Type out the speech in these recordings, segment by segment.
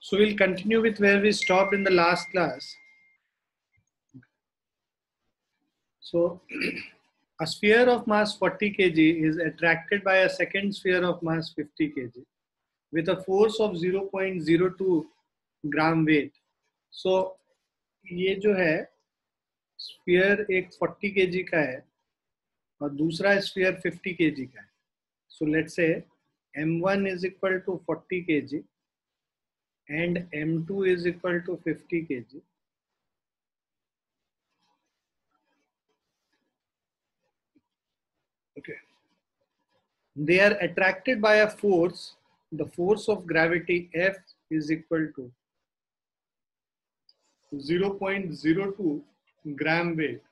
So we'll continue with where we stopped in the last class. So a sphere of mass 40 kg is attracted by a second sphere of mass 50 kg with a force of 0.02 gram weight. So ये जो है sphere एक 40 kg का है और दूसरा sphere 50 kg का है. So let's say m1 is equal to 40 kg and m2 is equal to 50 kg. Okay. They are attracted by a force. The force of gravity F is equal to 0.02 gram weight.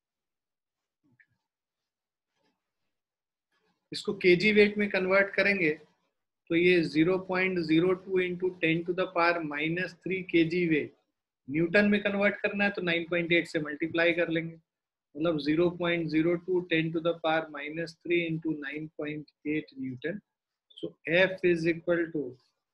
इसको kg weight में convert करेंगे तो ये 0.02 into 10 to the power minus 3 kg weight. Newton में convert करना है तो 9.8 से मल्टीप्लाई कर लेंगे, मतलब 0.02 10 to the power minus 3 into 9.8 newton. So F is equal to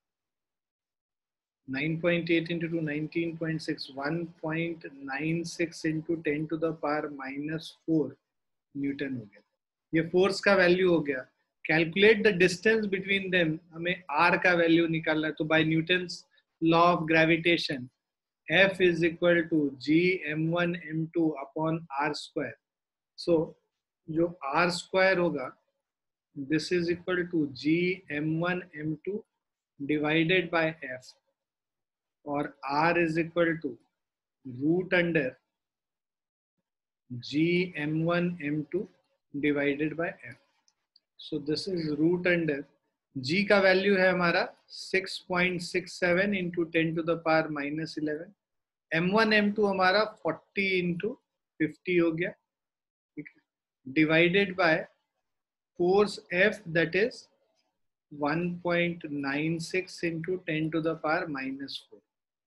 9.8 into 2 19.6 1.96 into 10 to the power minus 4 newton हो गया. ये फोर्स का वैल्यू हो गया. Calculate the distance between them, हमें r का वैल्यू निकालना है. तो by Newton's law of gravitation F is equal to g m1 m2 upon r square. So जो r square होगा this is equal to g m1 m2 divided by F, और r is equal to root under g m1 m2 divided by F. So this is root under g का value है हमारा 6.67 into 10 to the power minus 11. m1 m2 हमारा 40 into 50 हो गया, divided by force F that is 1.96 into 10 to the power minus 4.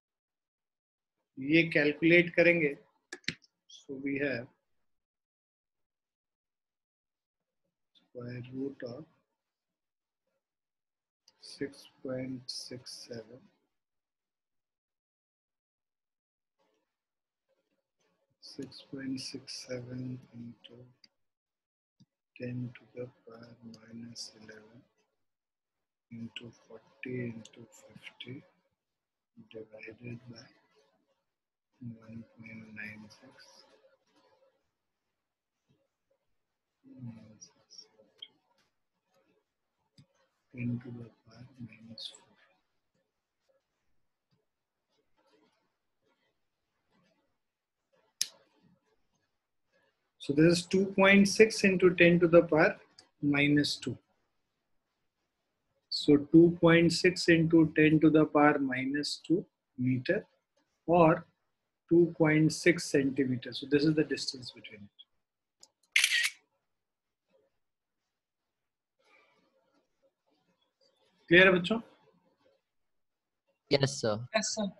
ये calculate करेंगे. So we have square root of 6.67 into 10 to the power minus 11 into 40 into 50 divided by 1.96 10 to the power minus 4. So this is 2.6 into 10 to the power minus 2. So 2.6 into 10 to the power minus 2 meter or 2.6 centimeters. So this is the distance between it. Clear है बच्चों? Yes, sir. Yes, sir.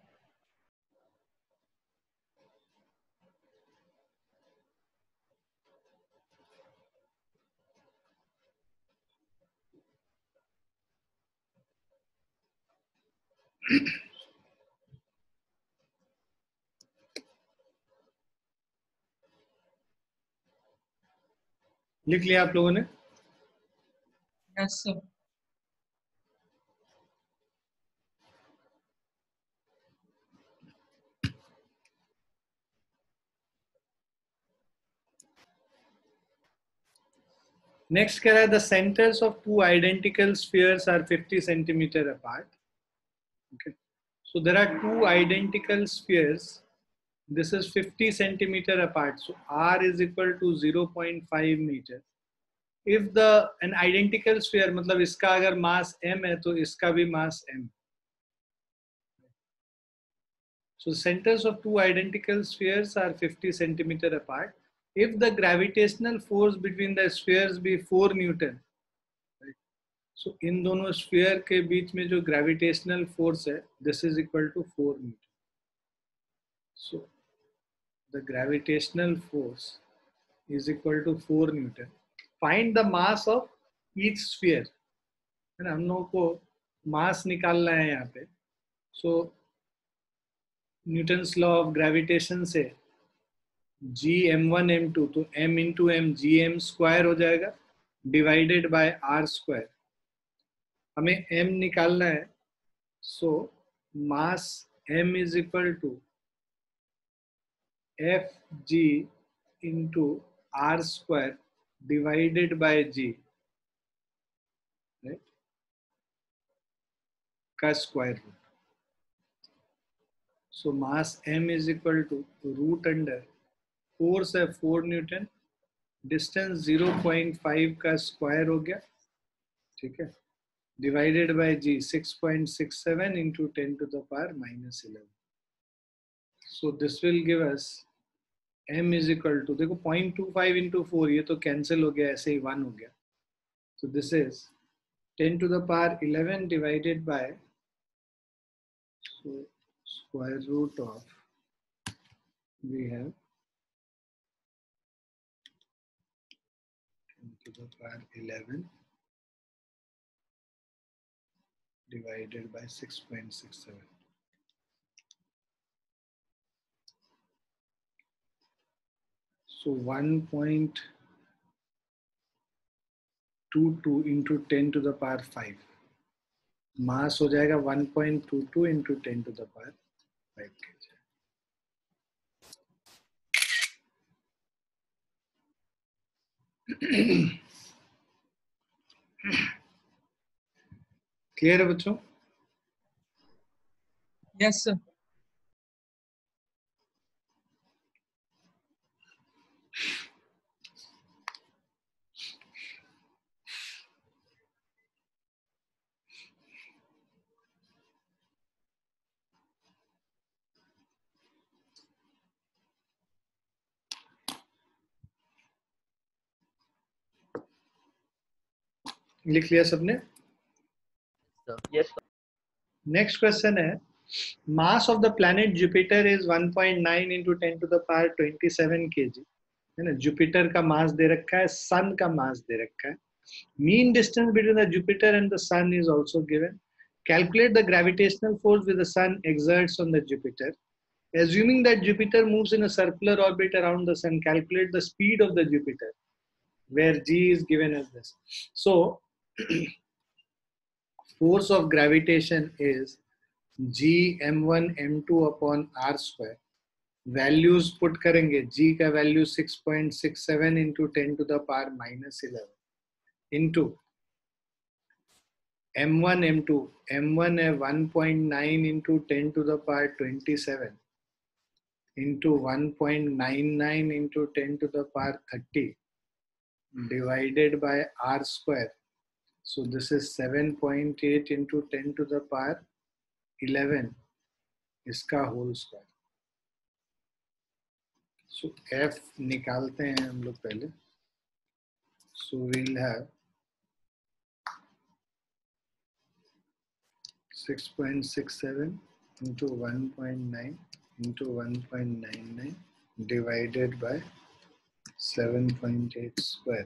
लिख लिया आप लोगों ने? Yes, sir. Next कह रहा है the centers of two identical spheres are 50 centimeter apart. Okay. So there are two identical spheres. This is 50 centimeter apart. So R is equal to 0.5 meter. If an identical sphere, मतलब इसका अगर mass m है तो इसका भी mass m. So centers of two identical spheres are 50 centimeter apart. If the gravitational force between the spheres be 4 Newton, right? So इन दोनों sphere के बीच में जो gravitational force है, this is equal to 4 Newton. So the gravitational force is equal to 4 Newton. Find the mass of each sphere. है ना, हम लोगों को mass निकालना है यहाँ पे. So Newton's law of gravitation से जी m1 m2, तो m into M G M square हो जाएगा डिवाइडेड बाय आर स्क्वायर. हमें m निकालना है. So mass m is equal to F G into R square divided by G, right, का square root. So mass m is equal to root under, force है 4 Newton, distance 0.5 का square हो गया, ठीक है, divided by G 6.67 into 10 to the power -11. So this will give us m is equal to, देखो 0.25 into 4, ये तो cancel हो गया, ऐसे ही 1 हो गया. So this is 10 to the power 11 divided by, so square root of, we have 10 to the power 11 divided by 6.67. So 1.22 into 10 to the power 5. मास हो जाएगा 1.22 into 10 to the power 5 kg. Clear है बच्चों? Yes, sir. लिख लिया सबने? Yes, sir. Next question है, mass of the planet Jupiter is 1.9 into 10 to the power 27 kg, है ना. जुपिटर का मास दे रखा है, सन का मास दे रखा है. Mean distance between the Jupiter and the sun is also given. Calculate the gravitational force with the sun exerts on the Jupiter. Assuming that Jupiter moves in a circular orbit around the sun, calculate the speed of the Jupiter, where g is given as this. So force of gravitation is g m1 m2 upon r square. Values put करेंगे, g का value 6.67 into 10 to the power -11 into m1 m2, m1 है 1.9 into 10 to the power 27 into 1.99 into 10 to the power 30 divided by r square. So this is 7.8 into 10 to the power 11, इसका whole square. So f निकालते हैं हम लोग पहले. So we'll have 6.67 into 1.9 into 1.99 divided by 7.8 square,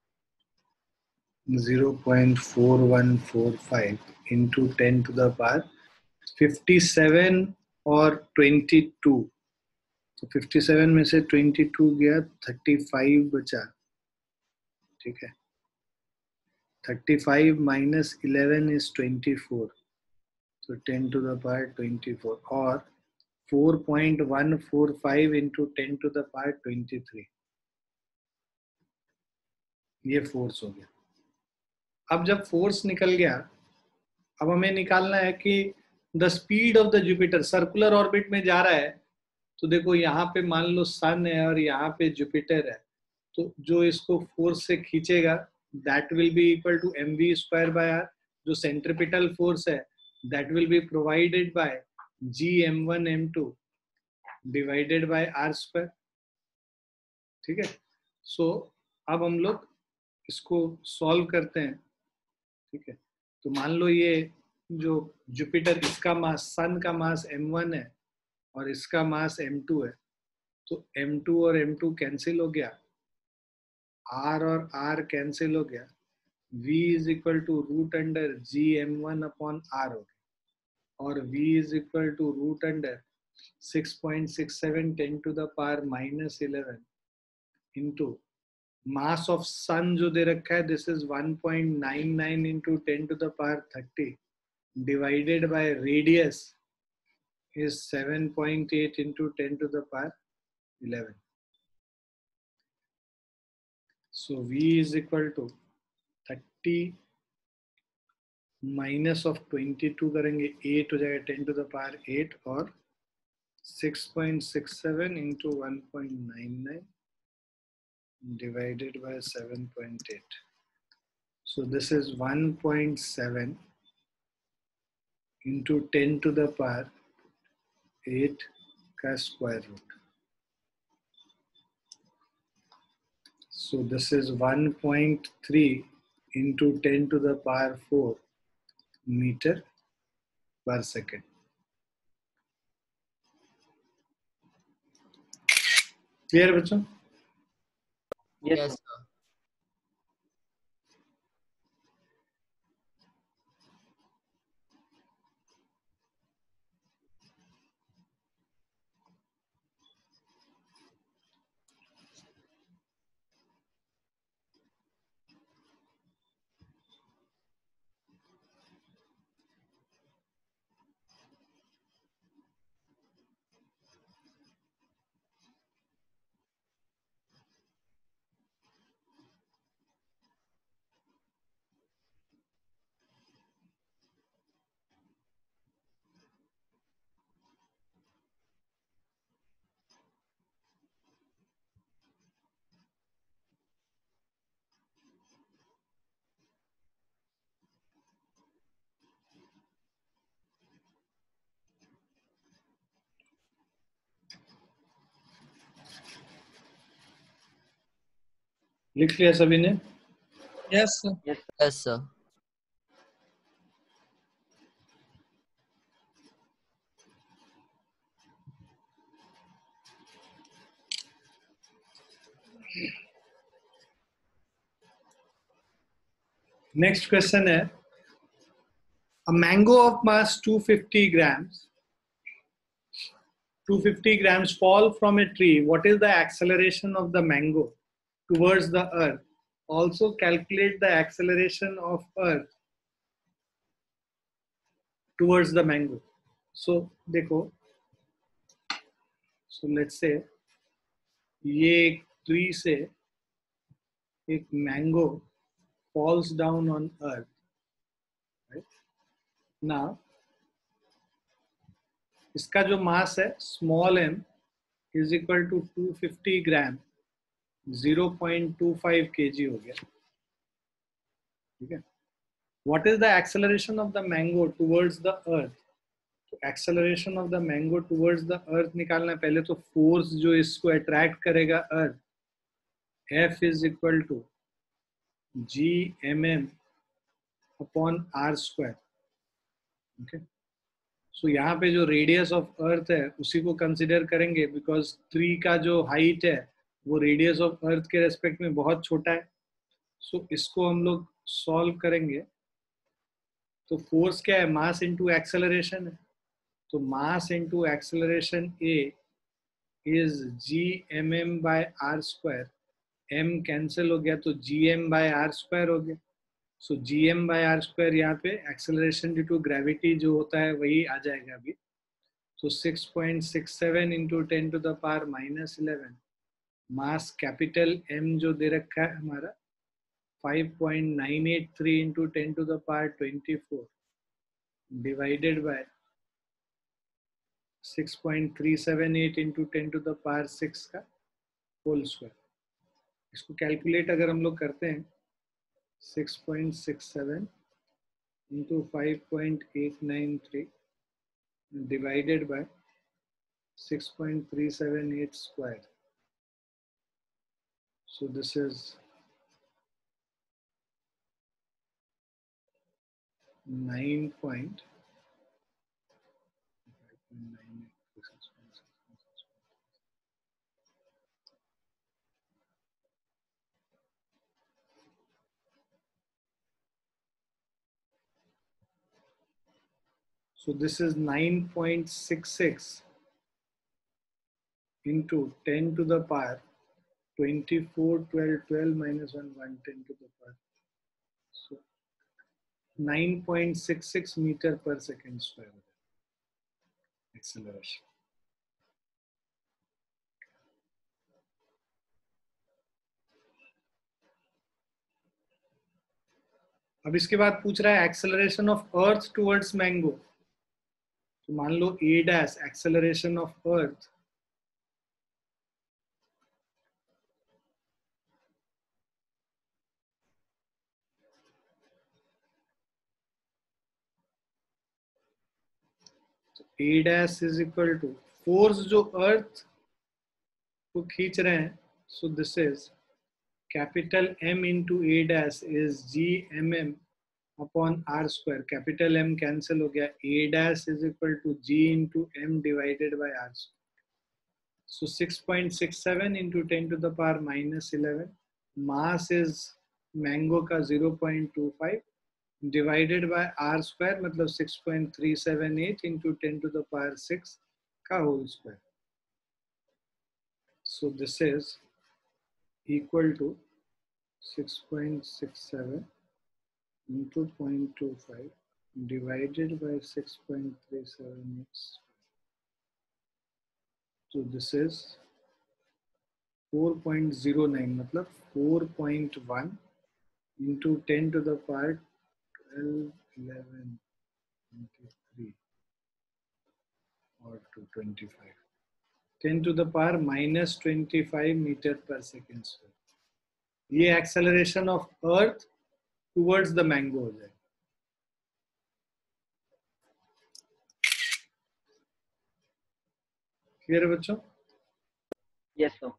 0.4145 into 10 to the power 57 और 22. तो 57 में से 22 गया, 35 बचा, ठीक है. 35 minus 11 is 24, so 10 to the power 24 और 4.145 into 10 to the power 23. ये फोर्स हो गया. अब जब फोर्स निकल गया, अब हमें निकालना है कि the speed of the Jupiter, circular orbit में जा रहा है. तो देखो यहाँ पे मान लो सन है और यहाँ पे जुपिटर है, तो जो इसको फोर्स से खींचेगा that will be equal to mv square by r. जो सेंट्रिपिटल फोर्स है that will be provided by g m1 m2 divided by r square, ठीक है. सो अब हम लोग इसको सॉल्व करते हैं, ठीक है. तो मान लो ये जो जुपिटर, इसका मास, सन का मास m1 है और इसका मास m2 है. तो m2 और m2 कैंसिल हो गया, r और r कैंसिल हो गया, v is equal to root under g m1 upon r हो गया. और v is equal to root under 6.67 10 to the power minus 11 into mass of sun जो दे रखा है, this is 1.99 into 10 to the power 30 divided by radius is 7.8 into 10 to the power 11. So v is equal to 30 minus of 22 करेंगे 8 हो जाएगा 10 to the power 8 और 6.67 into 1.99 divided by 7.8. So this is 1.7 into 10 to the power 8 का square root. So this is 1.3 into 10 to the power 4 meter per second. Clear बच्चों? Yes, Yes, sir. लिख लिया सभी ने? yes, sir. Yes, sir. Yes, sir. Next question है, a mango of mass 250 grams 250 grams fall from a tree. What is the acceleration of the mango towards the earth? Also calculate the acceleration of earth towards the mango. So देखो, so let's say ये एक tree से एक mango falls down on earth, right? Now इसका जो mass है small m is equal to 250 gram 0.25 kg हो गया, ठीक है? What is the acceleration of the mango towards the earth? Acceleration of the mango towards the earth निकालना है. पहले तो force जो इसको attract करेगा earth, F is equal to G mm upon R square. Okay. So यहाँ पे जो radius of earth है उसी को consider करेंगे because tree का जो height है वो radius of earth के respect में बहुत छोटा है. So इसको हम लोग solve करेंगे. तो force क्या है? Mass into acceleration है. तो mass into acceleration A is g mm by r square. m cancel हो गया तो gm by r square हो गया. सो gm by r square यहाँ पे acceleration due to gravity जो होता है वही आ जाएगा अभी. तो 6.67 into 10 to the power minus 11 mass capital m जो दे रखा है हमारा 5.983 into 10 to the power 24 divided by 6.378 into 10 to the power 6 का होल स्क्वायर. इसको कैलकुलेट अगर हम लोग करते हैं 6.67 into 5.893 divided by 6.378 square. So this is 9. So this is 9.66 into 10 to the power 24, 12, 12 minus 1, 110 to the power. So 9.66 meter per second square acceleration. अब इसके बाद पूछ रहा है acceleration of earth towards mango. तो मान लो A dash acceleration of earth A dash is equal to force जो अर्थ को खींच रहे हैं. So this is capital M into A dash is Gmm upon R square. Capital M cancel हो गया. A dash is equal to G into M divided by R square. So 6.67 into 10 to the power minus 11. Mass is mango का 0.25 divided by R square मतलब 6.378 into 10 to the power 6 का whole square. So this is equal to 6.67 into 0.25 divided by 6.378. So this is 4.09 मतलब 4.1 into 10 to the power 12, 11, 23 or to 25. 10 to the power minus 25 meter per second square. ये acceleration of earth towards the mango हो जाएगा. Clear है बच्चों? Yes, sir.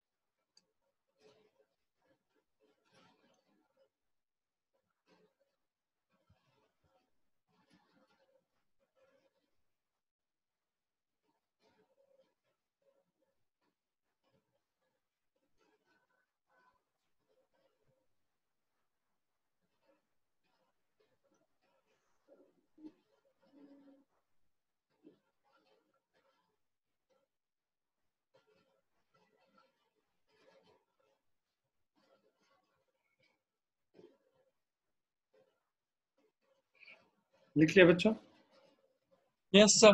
लिख लिया बच्चों? Yes, sir.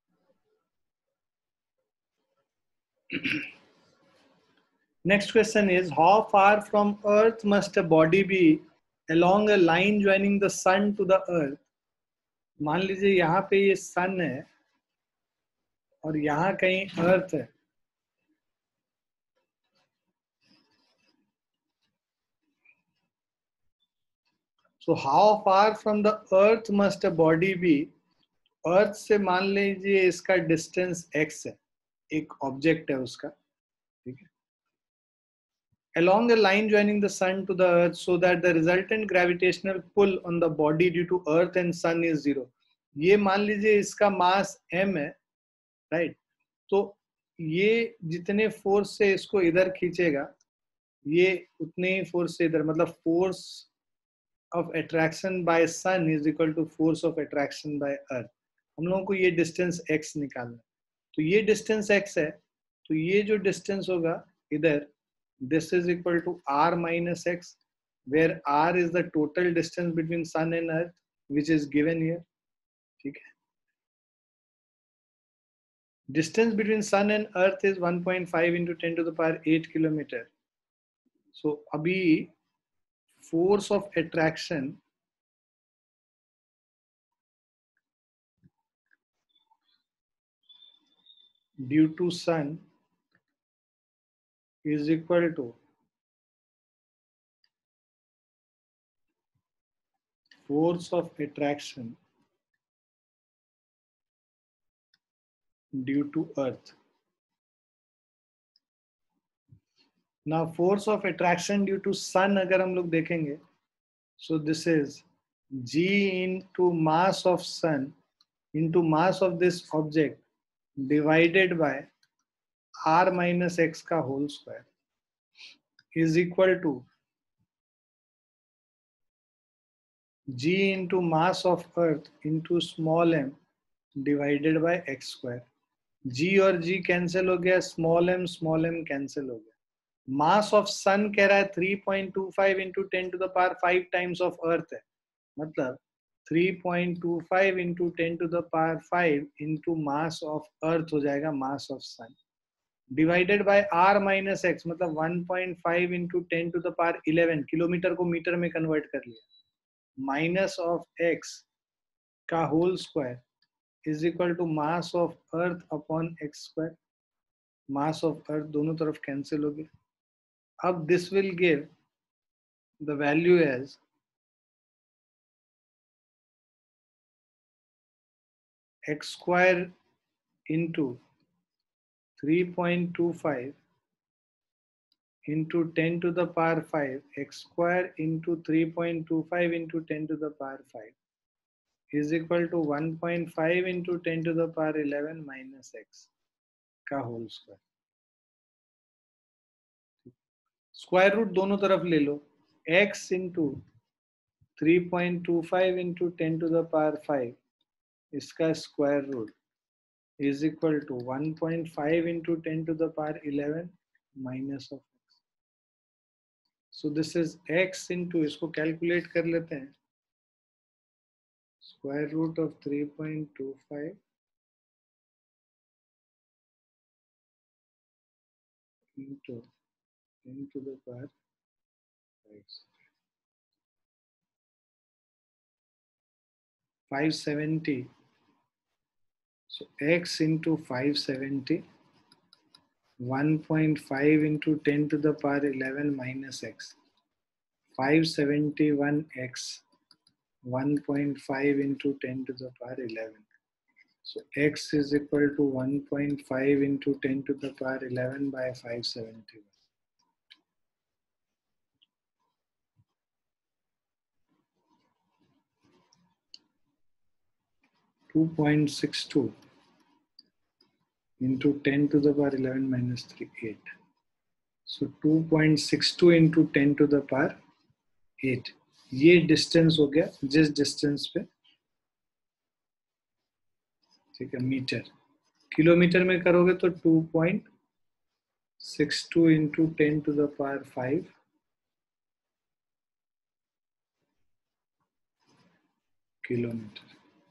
Next question is, how far from earth must a body be along a line joining the sun to the earth? मान लीजिए यहाँ पे ये sun है और यहाँ कहीं earth है. So how far from the earth must a body be? earth से मान लीजिए इसका distance x है, एक object है उसका, ठीक है, along a line joining the sun to the earth so that the resultant gravitational pull on the body due to earth and sun is 0. ये मान लीजिए इसका मास m है, राइट. तो ये जितने फोर्स से इसको इधर खींचेगा ये उतने ही फोर्स से इधर, मतलब force of attraction by sun is equal to force of attraction by earth. हम लोगों को ये डिस्टेंस x निकालना है. तो ये डिस्टेंस x है, तो ये जो डिस्टेंस होगा इधर, this is equal to r minus x, where r is the total distance between sun and earth, which is given here. ठीक है. Distance between sun and earth is 1.5 into 10 to the power 8 kilometer. So अभी force of attraction due to sun is equal to force of attraction due to earth. Now force of attraction due to sun अगर हम लोग देखेंगे, so this is g into mass of sun into mass of this object divided by r minus x का whole square is equal to g into mass of earth into small m divided by X square. G और G cancel हो गया, small M cancel हो गया। मास of सन कह रहा है 3.25 into 10 to the power 5 times of earth है, मतलब 3.25 into 10 to the power 5 into mass of earth हो जाएगा mass of sun, divided by R minus X, मतलब 1.5 into 10 to the power 11, kilometre को मीटर में कन्वर्ट कर लिया, माइनस ऑफ एक्स का whole square is equal to mass of earth upon X square. Mass of earth दोनों तरफ cancel हो गया। अब this will give the value as x square into 3.25 into 10 to the power 5, x square into 3.25 into 10 to the power 5 is equal to 1.5 into 10 to the power 11 minus x का whole square. Square root दोनों तरफ ले लो, x into 3.25 into 10 to the power 5 इसका square root is equal to 1.5 into 10 to the power 11 minus of x. So this is x into, इसको calculate कर लेते हैं, square root of 3.25 into 10 to the power 5. 570. So x into 570, 1.5 into 10 to the power 11 minus x. 571x, 1.5 into 10 to the power 11. So x is equal to 1.5 into 10 to the power 11 by 571. 2.62 into 10 to the power 11 minus 3, 8. So 2.62 into 10 to the power 8. ये distance हो गया जिस distance पे, ठीक है, metre. Kilometre में करोगे तो 2.62 into 10 to the power 5 kilometre.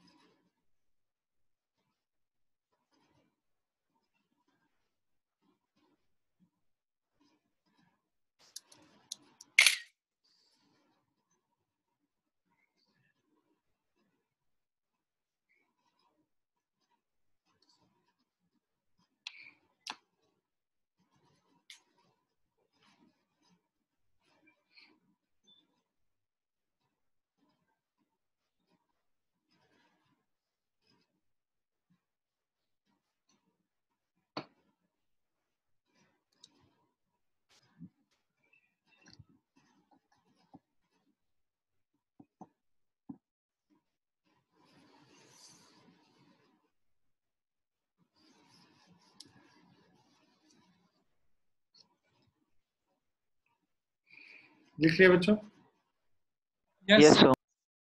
लिख लिया बच्चों? Yes, Yes, sir. sir.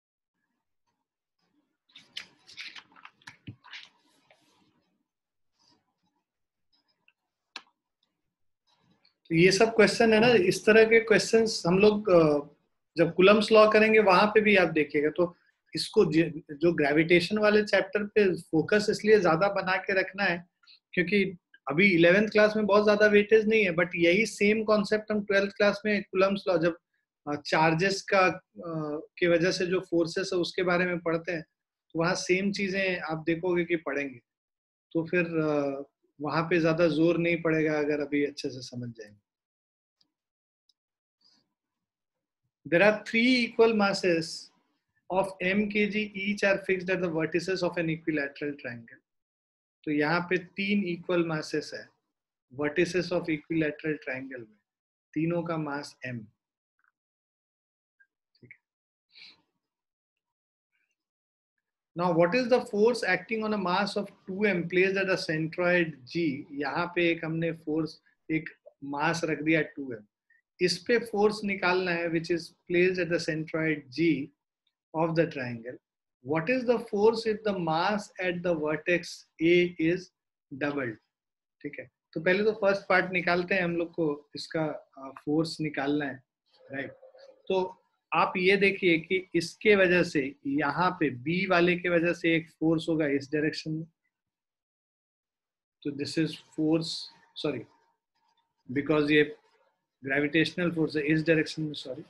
तो ये सब क्वेश्चन है ना, इस तरह के क्वेश्चंस हम लोग जब कुलम्स लॉ करेंगे वहां पे भी आप देखिएगा। तो इसको जो ग्रेविटेशन वाले चैप्टर पे फोकस इसलिए ज्यादा बना के रखना है क्योंकि अभी 11th क्लास में बहुत ज्यादा वेटेज नहीं है, बट यही सेम कॉन्सेप्ट हम 12th क्लास में कुलम्स लॉ जब चार्जेस का की वजह से जो फोर्सेस है उसके बारे में पढ़ते हैं, तो वहाँ सेम चीजें आप देखोगे कि पढ़ेंगे, तो फिर वहां पे ज्यादा जोर नहीं पड़ेगा अगर अभी अच्छे से समझ जाएंगे। There are 3 equal masses of m kg each are fixed at the vertices of an equilateral triangle. तो यहाँ पे 3 equal masses है vertices of equilateral triangle में, तीनों का मास m। Now what is the force acting on a mass of 2m placed at the centroid G? यहाँ पे एक हमने फोर्स, एक मास रख दिया 2m, इस पे फोर्स निकालना है which is placed at the centroid G of the triangle What is the force if the mass at the vertex A is doubled? ठीक है, तो पहले तो फर्स्ट पार्ट निकालते हैं, हम लोग को इसका फोर्स निकालना है, राइट? तो आप ये देखिए कि इसके वजह से यहाँ पे बी वाले के वजह से एक फोर्स होगा इस डायरेक्शन में, तो this is force, sorry because ये ग्रेविटेशनल फोर्स है इस डायरेक्शन में, sorry,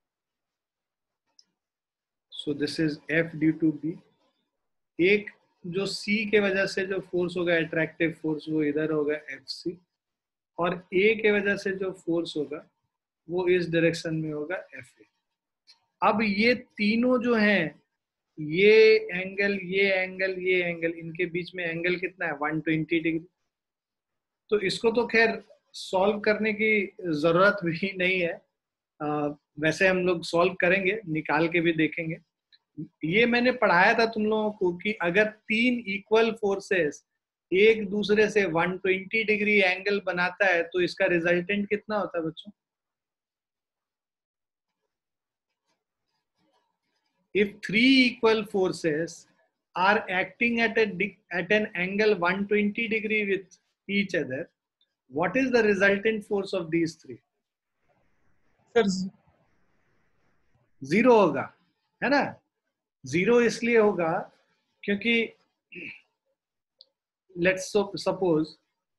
so this is F due to B. एक जो सी के वजह से जो फोर्स होगा अट्रैक्टिव फोर्स, वो इधर होगा एफ सी, और ए के वजह से जो फोर्स होगा वो इस डायरेक्शन में होगा एफ ए। अब ये तीनों जो हैं, ये एंगल, ये एंगल, ये एंगल, इनके बीच में एंगल कितना है? 120 डिग्री। तो इसको तो खैर सॉल्व करने की जरूरत भी नहीं है, वैसे हम लोग सॉल्व करेंगे, निकाल के भी देखेंगे। ये मैंने पढ़ाया था तुम लोगों को कि अगर तीन इक्वल फोर्सेस एक दूसरे से 120 डिग्री एंगल बनाता है तो इसका रिजल्टेंट कितना होता है बच्चों? If three equal forces are acting at an angle 120 degree with each other, what is the resultant force of these three? Sir zero होगा, है ना? जीरो इसलिए होगा क्योंकि लेट्स सपोज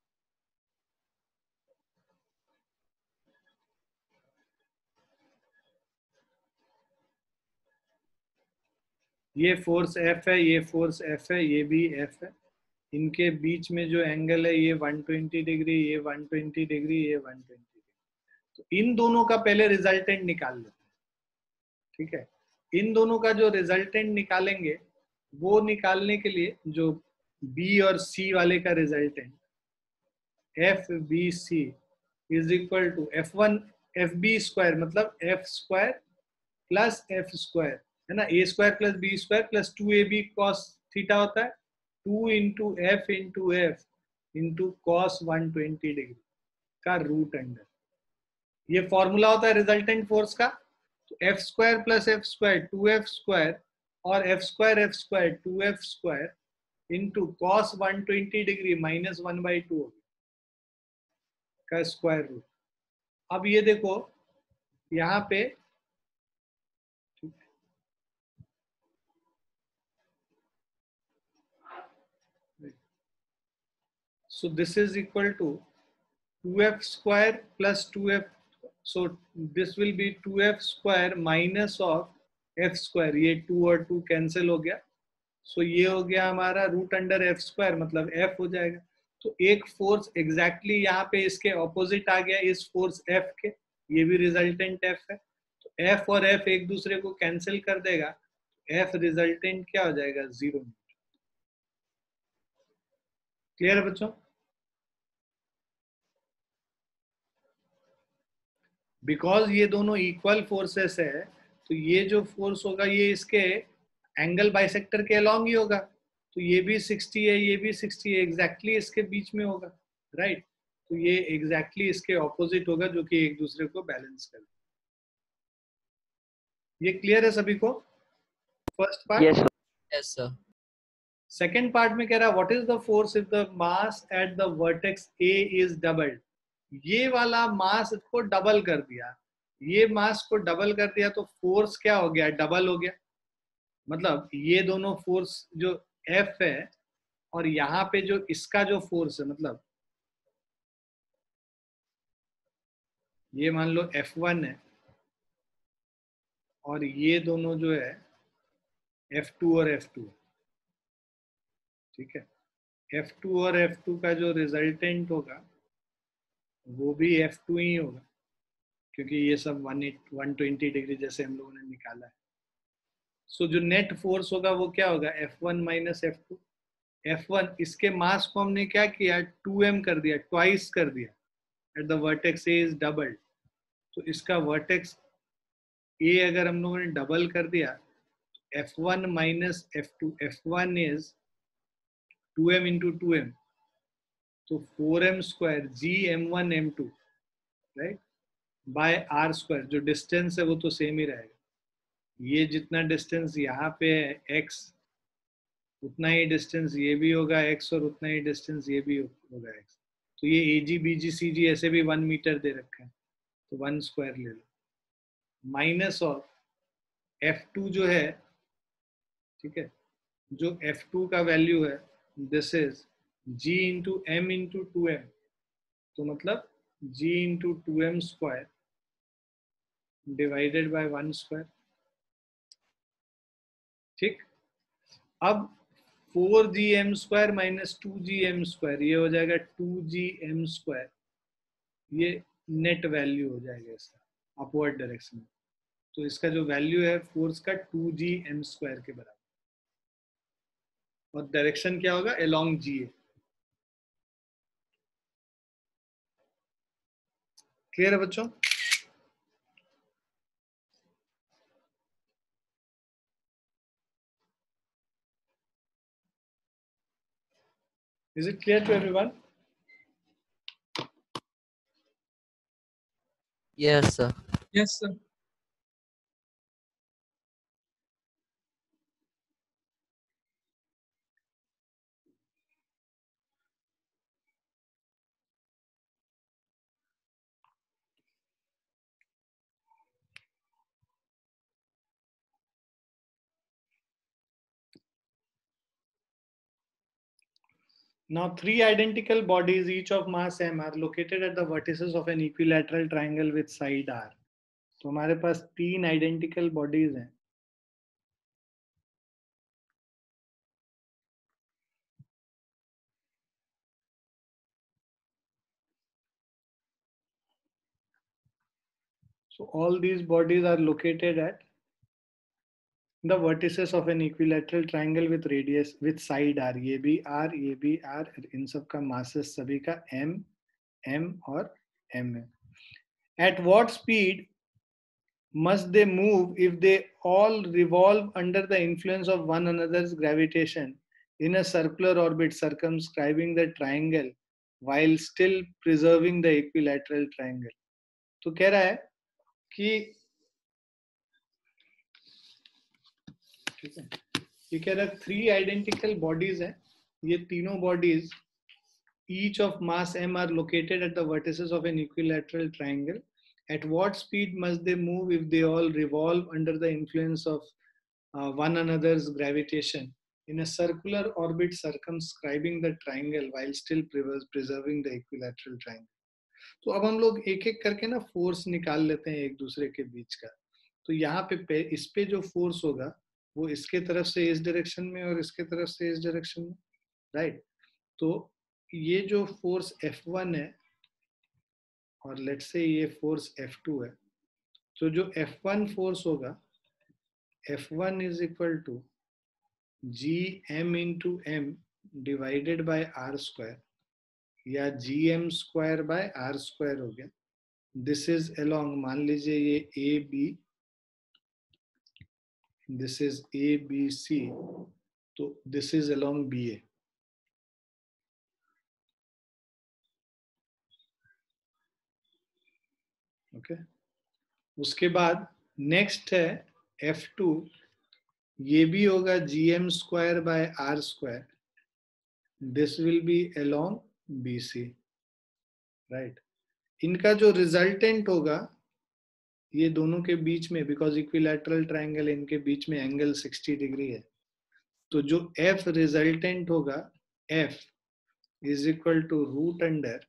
ये फोर्स F है, ये फोर्स F है, ये भी F है, इनके बीच में जो एंगल है ये 120 डिग्री, ये 120 डिग्री, ये 120 डिग्री। तो इन दोनों का पहले रिजल्टेंट निकाल लेते हैं, ठीक है? इन दोनों का जो रिजल्टेंट निकालेंगे, वो निकालने के लिए जो B और C वाले का resultant FBC is equal to F1 FB square, मतलब F square plus F square, है ना? A square plus B square plus 2AB cos theta होता है, 2 into F into F into cos 120 degree का root under. ये formula होता है resultant force का। तो F square plus F square 2F square और F square 2F square into cos 120 degree minus 1/2 का स्क्वायर रूट। अब ये देखो यहाँ पे, so this is equal to 2F square plus 2F, so this will be 2F square minus of F square, ये 2 और 2 cancel हो गया, so ये हो गया हमारा रूट अंडर F स्क्वायर, मतलब F हो जाएगा। तो एक फोर्स एग्जैक्टली यहाँ पे इसके ऑपोजिट आ गया इस फोर्स F के, ये भी रिजल्टेंट F है, तो F और F एक दूसरे को कैंसिल कर देगा, F रिजल्टेंट क्या हो जाएगा? 0। क्लियर है बच्चों? बिकॉज ये दोनों इक्वल फोर्सेस है, तो ये जो फोर्स होगा ये इसके एंगल बाइसेक्टर के अलॉन्ग ही होगा, तो ये भी 60 है, ये भी 60 है, एग्जैक्टली इसके बीच में होगा, राइट? तो ये एग्जैक्टली इसके ऑपोजिट होगा, जो कि एक दूसरे को बैलेंस करे। ये क्लियर है सभी को? First part. Yes sir. Second part में कह रहा है what is the force if the mass at the vertex A is doubled. ये वाला मास को डबल कर दिया, ये मास को डबल कर दिया, तो फोर्स क्या हो गया? डबल हो गया। मतलब ये दोनों फोर्स जो F है और यहाँ पे जो इसका जो फोर्स है, मतलब ये मान लो F1 है और ये दोनों जो है F2 और F2, ठीक है? F2 और F2 का जो रिजल्टेंट होगा वो भी F2 ही होगा, क्योंकि ये सब 120 डिग्री जैसे हम लोगों ने निकाला है। सो जो नेट फोर्स होगा वो क्या होगा? F1 minus F2। F1 इसके मास को हमने क्या किया? 2m कर दिया, ट्वाइस कर दिया, at the vertex A is double. तो इसका वर्टेक्स ए अगर हम लोगों ने डबल कर दिया, F1 minus F2, F1 is 2m into 2m, तो 4m square GM1 M2, right, by R square. जो डिस्टेंस है वो तो सेम ही रहेगा, ये जितना डिस्टेंस यहाँ पे है x, उतना ही डिस्टेंस ये भी होगा x, और उतना ही डिस्टेंस ये भी होगा x। तो ये AG BG CG ऐसे भी 1 मीटर दे रखा है, तो 1 स्क्वायर ले लो, माइनस ऑफ F2 जो है, ठीक है, जो F2 का वैल्यू है, this is G into M into 2M, तो मतलब G into 2M square divided by 1 square. ठीक, अब 4gm square minus 2gm square, ये हो जाएगा 2gm स्क्वायर, ये नेट वैल्यू हो जाएगा इसका अपवर्ड डायरेक्शन में। तो इसका जो वैल्यू है फोर्स का 2gm स्क्वायर के बराबर, और डायरेक्शन क्या होगा, अलोंग GA। क्लियर है बच्चों? Is it clear to everyone? Yes, sir. Yes, sir. Now, three identical bodies, each of mass m, are located at the vertices of an equilateral triangle with side r. तो हमारे पास तीन identical bodies हैं, so all these bodies are located at the vertices of an equilateral triangle with radius with side r, ये भी r, इन सब का masses सभी का m, m और m है। At what speed must they move if they all revolve under the influence of one another's gravitation in a circular orbit circumscribing the triangle while still preserving the equilateral triangle? तो कह रहा है कि, ठीक है, ये कह रहा है थ्री आइडेंटिकल बॉडीज हैं, ये तीनों bodies each of mass m are located at the vertices of an equilateral triangle. At what speed must they move if they all revolve under the influence of one another's gravitation in a circular orbit circumscribing the triangle while still preserving the equilateral triangle? तो अब हम लोग एक एक करके ना force निकाल लेते हैं एक दूसरे के बीच का। तो यहाँ पे इस पे जो फोर्स होगा वो इसके तरफ से इस डायरेक्शन में और इसके तरफ से इस डायरेक्शन में, राइट? तो ये जो फोर्स F1 है और लेट्स से ये फोर्स F2 है, तो जो F1 फोर्स होगा, F1 is equal to GM into M divided by R square, या GM square by R square हो गया। दिस इज अलोंग, मान लीजिए ये AB, दिस इज ABC, तो this is along BA। Okay, उसके बाद नेक्स्ट है F2, ये भी होगा GM square by R square, this will be along BC, right? इनका जो रिजल्टेंट होगा ये दोनों के बीच में, बिकॉज इक्विलैटरल ट्रायंगल, इनके बीच में एंगल 60 डिग्री है, तो जो F रिजल्टेंट होगा, F is equal to root under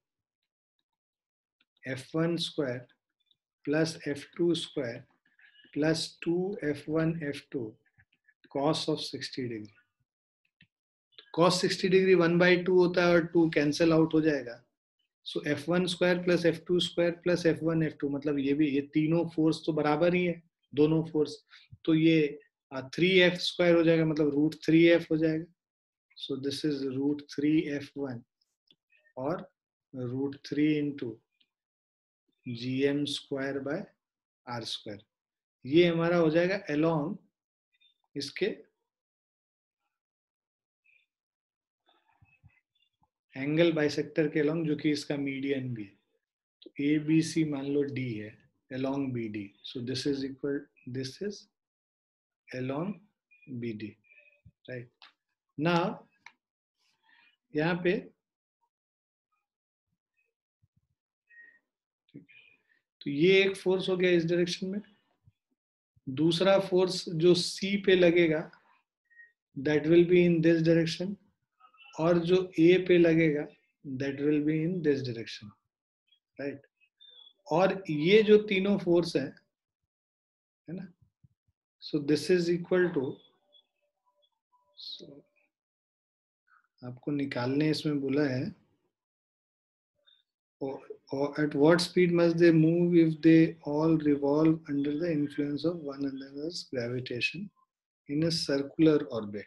F1 square plus F2 square plus 2F1 F2 cos of 60 degree. cos 60 degree 1/2 होता है और 2 कैंसिल आउट हो जाएगा, so F1 square plus F2 square plus F1 F2, मतलब ये भी, ये तीनों फोर्स तो बराबर ही है, दोनों फोर्स, तो ये 3F स्क्वायर हो जाएगा, मतलब रूट 3F हो जाएगा। सो दिस इज रूट 3F1 और root 3 into GM square by R square, ये हमारा हो जाएगा अलोंग इसके एंगल बाइसेक्टर के अलोंग, जो कि इसका मीडियन भी है। तो ABC मान लो D है along BD, so this is equal, this is along BD, right? Now यहाँ पे तो ये एक फोर्स हो गया इस डायरेक्शन में, दूसरा फोर्स जो C पे लगेगा that will be in this direction, और जो A पे लगेगा that will be in this direction, right? और ये जो तीनों फोर्स है ना, so this is equal to, आपको निकालने इसमें बोला है, or at what speed must they move if they all revolve under the influence of one another's gravitation in a circular orbit?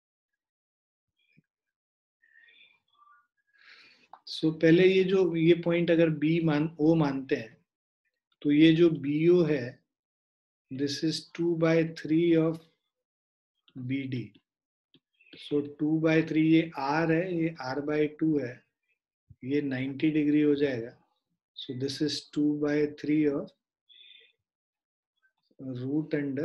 So पहले ये पॉइंट अगर O मानते हैं, तो ये जो BO है this is 2/3 of BD. So 2/3 ये R है, ये R/2 है, ये 90 डिग्री हो जाएगा. So this is 2/3 of root under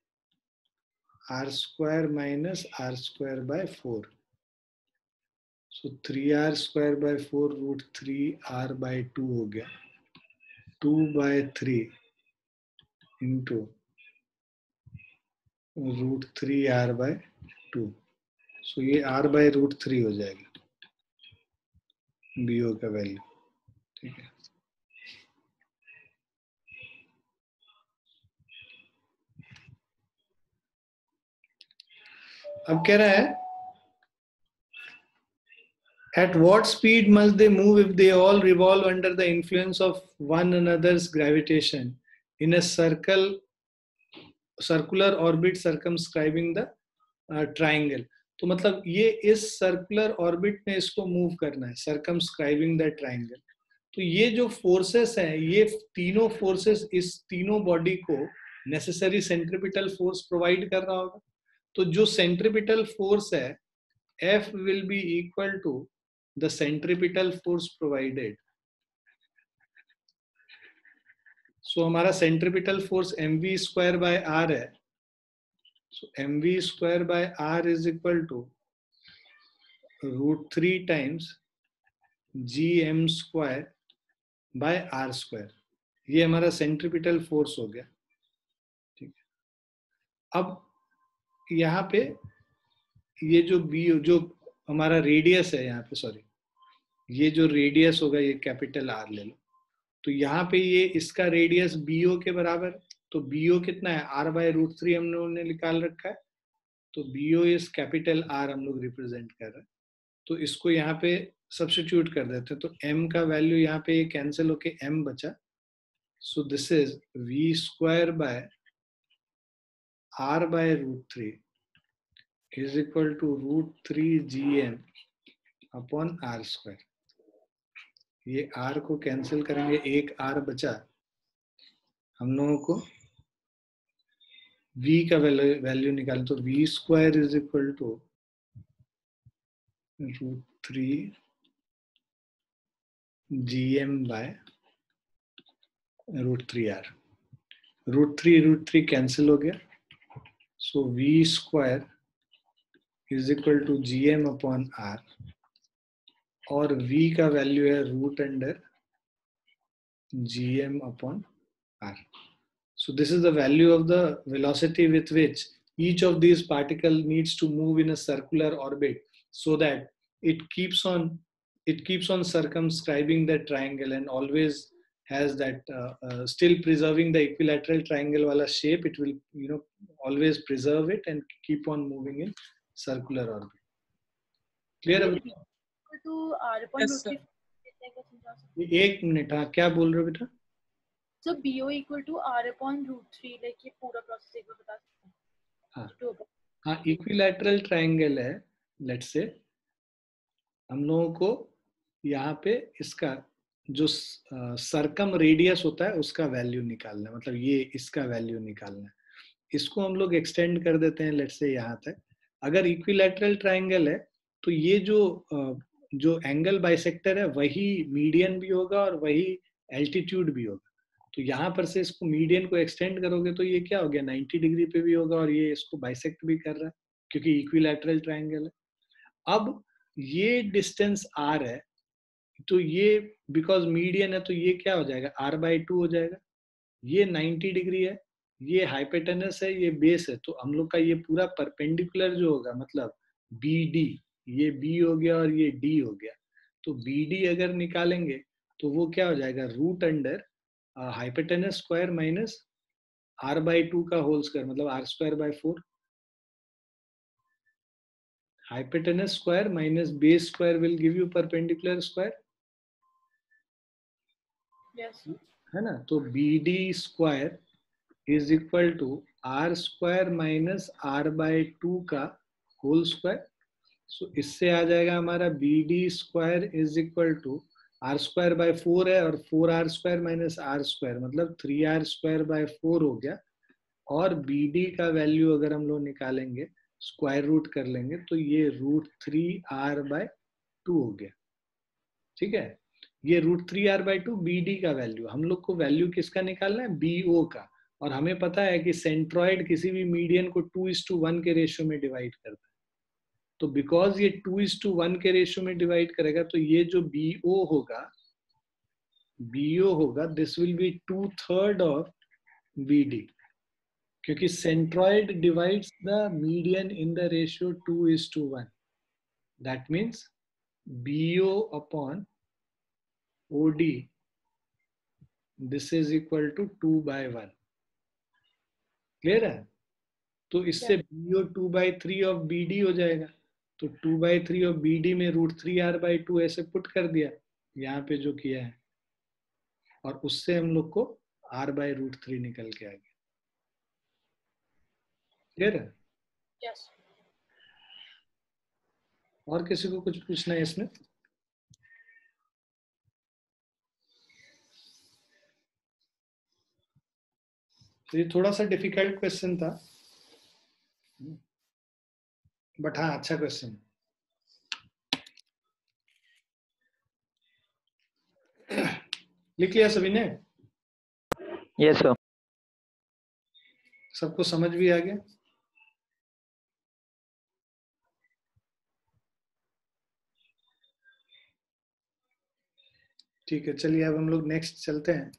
R square minus R square by 4. So 3R square by 4 root 3R/2 हो गया. 2/3 into root 3R/2. So ये R/√3 हो जाएगा BO का वैल्यू, ठीक है. अब कह रहा है at what speed must they move if they all revolve under the influence of one another's gravitation in a circular orbit circumscribing the triangle. तो मतलब ये इस सर्कुलर ऑर्बिट में इसको मूव करना है, सर्कमस्क्राइबिंग द ट्रायंगल. तो ये जो फोर्सेस हैं, ये तीनों फोर्सेस इस तीनों बॉडी को नेसेसरी सेंट्रिपिटल फोर्स प्रोवाइड कर रहा होगा. तो जो सेंट्रिपिटल फोर्स है F will be equal to the centripetal force provided. So हमारा centripetal force mv square by r है. So mv square by r is equal to √3 times gm square by r square. ये हमारा centripetal force हो गया, ठीक है. अब यहाँ पे ये जो हमारा रेडियस है यहाँ पे, सॉरी, ये जो रेडियस होगा ये कैपिटल R ले लो. तो यहाँ पे ये इसका रेडियस BO के बराबर, तो BO कितना है, R/√3 हम लोगों ने निकाल रखा है. तो BO इज कैपिटल R हम लोग रिप्रेजेंट कर रहे हैं. तो इसको यहाँ पे सब्स्टिट्यूट कर देते हैं. तो M का वैल्यू यहाँ पे कैंसिल होके M बचा. So this is V square by R/√3 is equal to √3 GM upon R square. ये R को कैंसिल करेंगे, एक R बचा. हम लोगों को V का वैल्यू निकालें, तो V square is equal to √3 GM by √3R. √3 cancel हो गया. So V square is equal to GM upon R, और V का वैल्यू है √under GM upon R. So this is the value of the velocity with which each of these particles needs to move in a circular orbit, so that it keeps on circumscribing the triangle and always has that still preserving the equilateral triangle wala shape. It will always preserve it and keep on moving in circular orbit. Clear? Yes, sir. एक minute, हाँ क्या बोल रहे हो बेटा? So BO equal to R/√3, like ये पूरा process एक बार बता सकते हैं? हाँ, इक्विलैटरल ट्रायंगल है. लेट्स से हम लोगों को यहाँ पे इसका जो सरकम रेडियस होता है उसका वैल्यू निकालना है, मतलब ये इसका वैल्यू निकालना है. इसको हम लोग एक्सटेंड कर देते हैं लेट्स से यहाँ तक. अगर इक्विलैटरल ट्रायंगल है तो ये जो एंगल बाइसेक्टर है वही मीडियन भी होगा और वही एल्टीट्यूड भी होगा. तो तो यहाँ पर से इसको मीडियन को एक्सटेंड करोगे तो ये क्या हो गया, 90 डिग्री पे भी होगा और ये इसको बाइसेक्ट भी कर रहा है क्योंकि इक्विलैटरल ट्रायंगल है। अब ये डिस्टेंस r है, तो ये बिकॉज मीडियन है तो ये क्या हो जाएगा, r/2 हो जाएगा। ये 90 डिग्री है, ये हाइपोटेनस है, ये बेस है, तो हम लोग का ये पूरा परपेंडिकुलर जो होगा मतलब BD, ये B हो गया और ये D हो गया। तो BD अगर निकालेंगे तो वो क्या हो जाएगा, root under hypotenuse square minus r/2 का होल स्क्वायर मतलब r²/4, hypotenuse square minus base square will give you perpendicular square, Yes. है ना। तो BD square is equal to r square minus r/2 का होल स्क्वायर। सो इससे आ जाएगा हमारा BD square is equal to r²/4 है और 4r² minus r² मतलब 3r²/4 हो गया। और BD का वैल्यू अगर हम लोग निकालेंगे, स्क्वायर रूट कर लेंगे तो ये √3r/2 हो गया। ठीक है, ये √3r/2 BD का वैल्यू। हम लोग को वैल्यू किसका निकालना है, BO का। और हमें पता है कि सेंट्रॉइड किसी भी मीडियन को 2:1 के रेशियो में डिवाइड करता है। तो बिकॉज ये 2:1 के रेशियो में डिवाइड करेगा तो ये जो BO होगा this will be 2/3 of BD, क्योंकि centroid divides the median in the ratio 2:1। That means BO upon OD this is equal to 2/1। Clear है। तो इससे BO 2/3 ऑफ BD हो जाएगा। तो 2/3 ऑफ BD में √3r/2 ऐसे पुट कर दिया यहाँ पे जो किया है, और उससे हम लोग को r/√3 निकल के आ गया। क्लियर है। Yes. और किसी को कुछ पूछना है इसमें? तो ये थोड़ा सा डिफिकल्ट क्वेश्चन था, बट हाँ अच्छा क्वेश्चन। लिख लिया सभी ने? Yes sir. सबको समझ भी आ गया? ठीक है, चलिए अब हम लोग नेक्स्ट चलते हैं।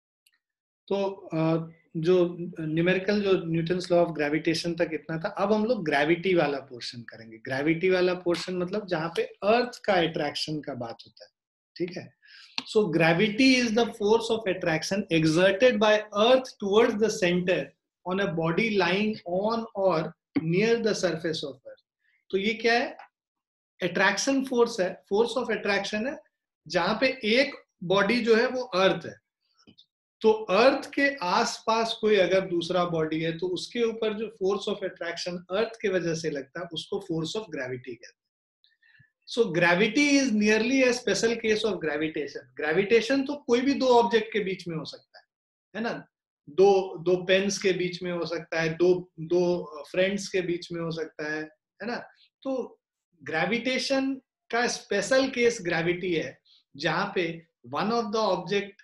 तो जो न्यूमेरिकल जो न्यूटन्स लॉ ऑफ ग्रेविटेशन तक इतना था। अब हम लोग ग्रेविटी वाला पोर्शन करेंगे। ग्रेविटी वाला पोर्शन मतलब जहां पे अर्थ का अट्रैक्शन का बात होता है। ठीक है। So gravity is the force of attraction exerted by earth towards the center on a body lying on or near the surface of earth। तो ये क्या है, अट्रैक्शन फोर्स है, फोर्स ऑफ अट्रैक्शन है, जहां पे एक बॉडी जो है वो अर्थ है। तो अर्थ के आसपास कोई अगर दूसरा बॉडी है तो उसके ऊपर जो फोर्स ऑफ अट्रैक्शन अर्थ के वजह से लगता है उसको फोर्स ऑफ ग्रेविटी कहते हैं। So gravity is nearly a special case of gravitation. Gravitation तो कोई भी दो ऑब्जेक्ट के बीच में हो सकता है ना। दो पेन्स के बीच में हो सकता है, दो फ्रेंड्स के बीच में हो सकता है ना। तो ग्रेविटेशन का स्पेशल केस ग्रेविटी है, जहां पे one of the object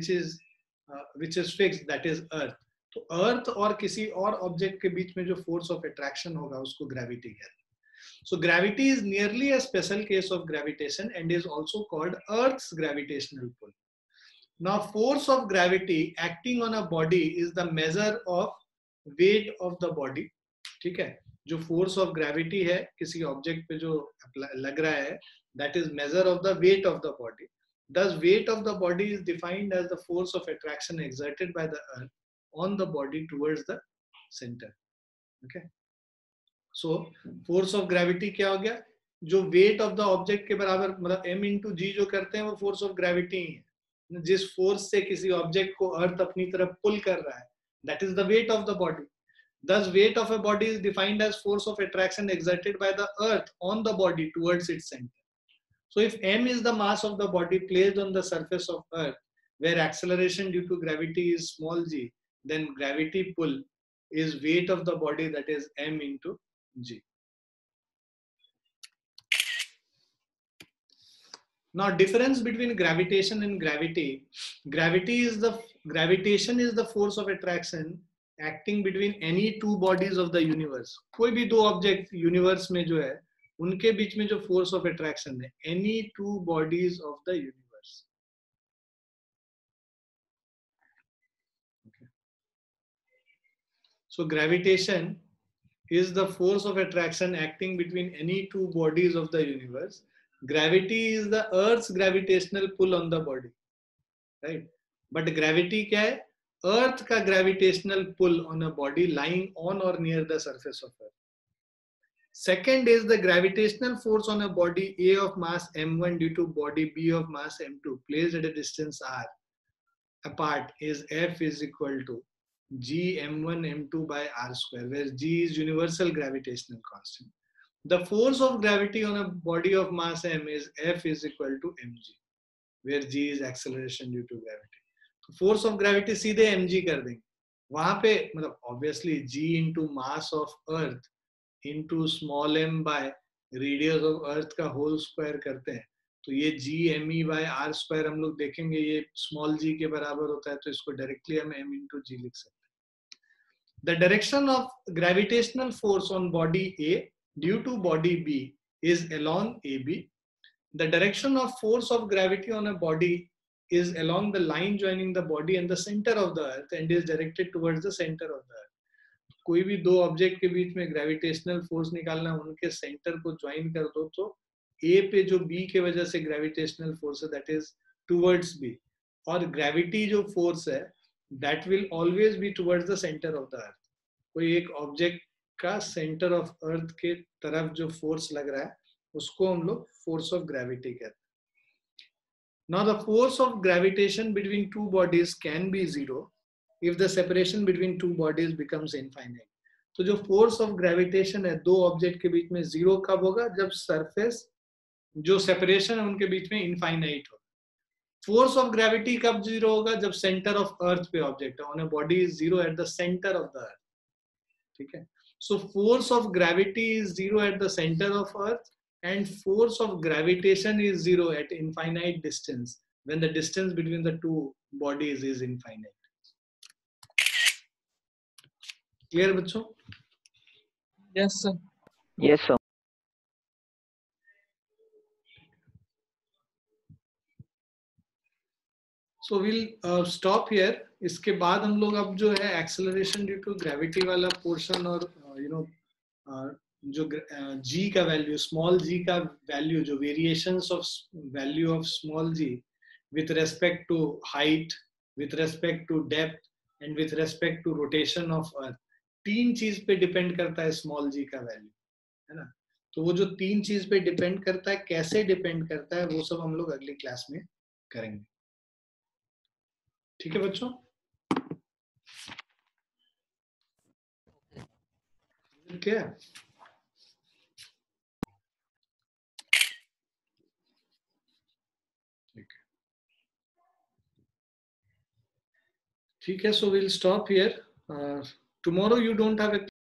which is fixed, that is earth। तो अर्थ और किसी और ऑब्जेक्ट के बीच में जो फोर्स ऑफ अट्रैक्शन होगा उसको ग्रेविटी कहते हैं। So gravity is nearly a special case of gravitation and is also called earth's gravitational pull. Now force of gravity acting on a body is the measure of weight of the body. ठीक है, जो force of gravity है किसी object पे जो लग रहा है, that is measure of the weight of the body. Thus, weight of the body is defined as the force of attraction exerted by the earth on the body towards the center. Okay. So, force of gravity क्या हो गया, जो weight of the object के बराबर मतलब m into g जो करते हैं वो force of gravity ही है। जिस force से किसी object को earth अपनी तरफ pull कर रहा है, that is the weight of the body. Thus, weight of a body is defined as force of attraction exerted by the earth on the body towards its center. So if m is the mass of the body placed on the surface of earth where acceleration due to gravity is small g, then gravity pull is weight of the body, that is m into g. Now difference between gravitation and gravity. Gravity is the gravitation is the force of attraction acting between any two bodies of the universe. कोई भी दो object universe में जो है उनके बीच में जो फोर्स ऑफ अट्रैक्शन है, any two bodies of the universe. Okay. So gravitation is the force of attraction acting between any two bodies of the universe. Gravity is the Earth's gravitational pull on the body, right? But gravity क्या है? Earth का gravitational pull on a body lying on or near the surface of Earth. Second is the gravitational force on a body A of mass m1 due to body B of mass m2 placed at a distance r apart is F is equal to G m1 m2 by r square, where G is universal gravitational constant. The force of gravity on a body of mass m is F is equal to mg, where G is acceleration due to gravity. तो force of gravity सीधे mg कर देंगे. वहां पे मतलब obviously G into mass of Earth into small m by radius of Earth का whole square करते हैं, तो ये g me by r square हम लोग देखेंगे ये small g के बराबर होता है, तो इसको डायरेक्टली हम m into g लिख सकते हैं. The direction of gravitational force on body A due to body B is along AB. The direction of force of gravity on a body is along the line joining the body and the center of the Earth and is directed towards the center of the Earth. कोई भी दो object के बीच में gravitational force निकालना, उनके centre को join कर दो तो ए पे जो बी के वजह से ग्रेविटेशनल फोर्स है दैट इज टुवर्ड्स बी, और ग्रेविटी जो फोर्स है that will always be towards the centre of the earth. कोई एक ऑब्जेक्ट का सेंटर ऑफ अर्थ के तरफ जो फोर्स लग रहा है उसको हम लोग फोर्स ऑफ ग्रेविटी कहते हैं. Now the force of gravitation between two bodies can be zero if the separation between two bodies becomes infinite. तो जो फोर्स ऑफ ग्रेविटेशन है दो ऑब्जेक्ट के बीच में जीरो कब होगा? जब सरफेस जो सेपरेशन है उनके बीच में इनफाइनाइट हो. फोर्स ऑफ ग्रेविटी कब जीरो होगा? जब सेंटर ऑफ अर्थ पे ऑब्जेक्ट है, on a body is zero at the centre of the earth. ठीक है, so force of gravity is zero at the centre of earth and force of gravitation is zero at infinite distance when the distance between the two bodies is infinite. Clear बच्चों? Yes sir. Yes, sir. So we'll stop here. इसके बाद हम लोग अब जो है acceleration due to gravity वाला portion और जो g का वैल्यू, स्मॉल g का वैल्यू, जो variations of value of small g with respect to height, with respect to depth and with respect to rotation of earth, तीन चीज पे depend करता है स्मॉल g का वैल्यू, है ना. तो वो जो तीन चीज पे डिपेंड करता है, कैसे डिपेंड करता है, वो सब हम लोग अगली क्लास में करेंगे. ठीक है बच्चों? क्या ठीक है, so we'll stop here. Tomorrow you don't have a